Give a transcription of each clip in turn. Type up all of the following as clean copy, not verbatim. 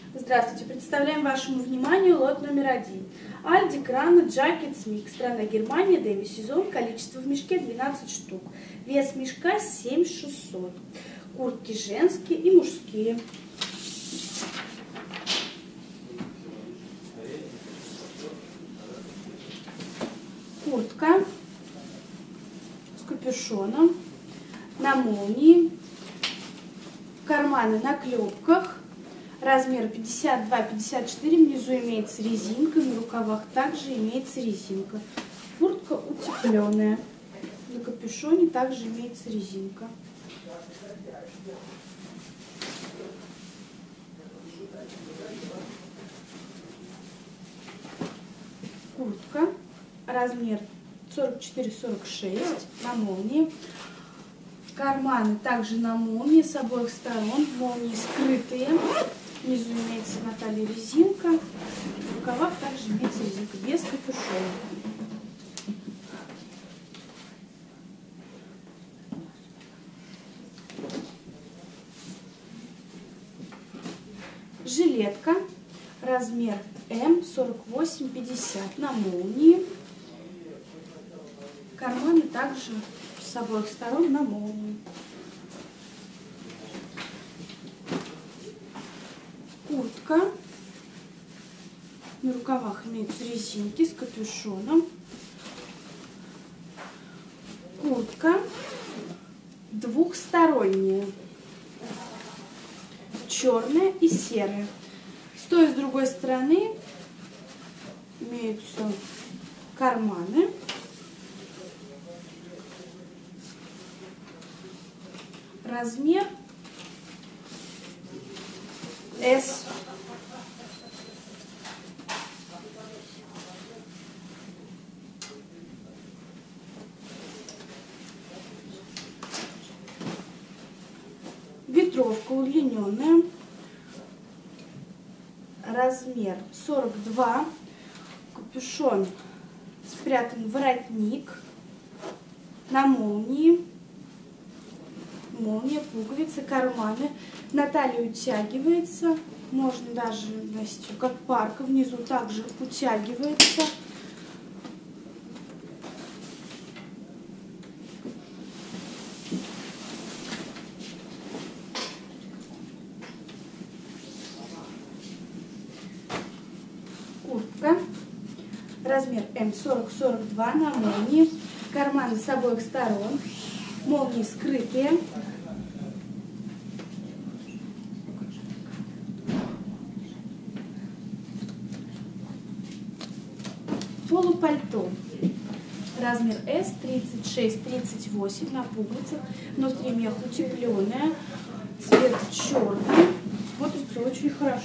Здравствуйте! Представляем вашему вниманию лот номер 1. Альди Крана Jackets Mix. Страна Германия, демисезон. Количество в мешке 12 штук. Вес мешка 7600. Куртки женские и мужские. Куртка с капюшоном, на молнии, карманы на клепках, размер 52-54, внизу имеется резинка, на рукавах также имеется резинка. Куртка утепленная, на капюшоне также имеется резинка. Куртка, размер 44-46, на молнии. Карманы также на молнии с обоих сторон, молнии скрытые. Внизу имеется на талии резинка, в рукавах также имеется резинка без капюшона. Жилетка, размер М, 48-50, на молнии. Карманы также с обоих сторон на молнии. Куртка, на рукавах имеются резинки с капюшоном. Куртка двухсторонняя, черная и серая. С той и с другой стороны имеются карманы. Размер S. Ветровка удлиненная. Размер 42. Капюшон спрятан в воротник. На молнии. Молния, пуговицы, карманы. На талию утягивается. Можно даже носить как парка. Внизу также утягивается. Куртка. Размер М40-42, на молнии. Карманы с обоих сторон. Молнии скрытые. Полупальто. Размер S, 36-38, на пуговицах. Внутри мех утепленная. Цвет черный. Смотрится очень хорошо.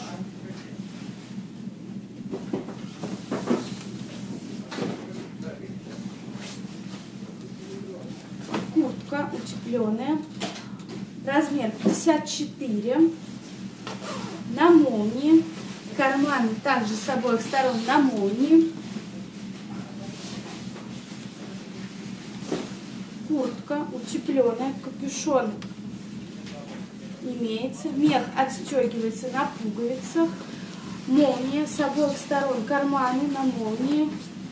Куртка утепленная. Размер 54. На молнии. Карманы также с обоих сторон на молнии. Куртка утепленная, капюшон имеется, мех отстегивается на пуговицах, молния с обоих сторон, карманы на молнии,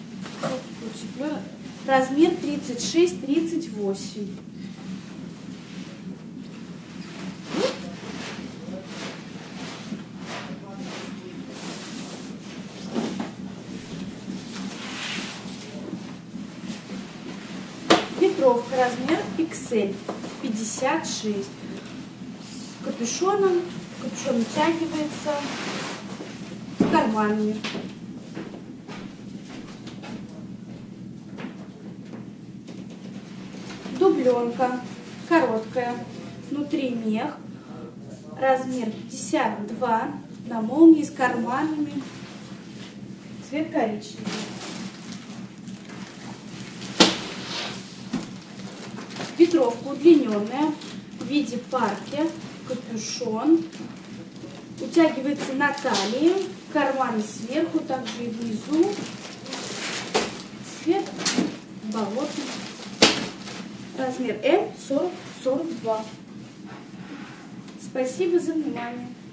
размер 36-38. Ветровка, размер XL, 56. С капюшоном, капюшон утягивается, с карманами. Дубленка, короткая, внутри мех, размер 52, на молнии с карманами, цвет коричневый. Ветровка удлиненная в виде парки, капюшон, утягивается на талии, карманы сверху, также и внизу, цвет болотный, размер М 40-42. Спасибо за внимание.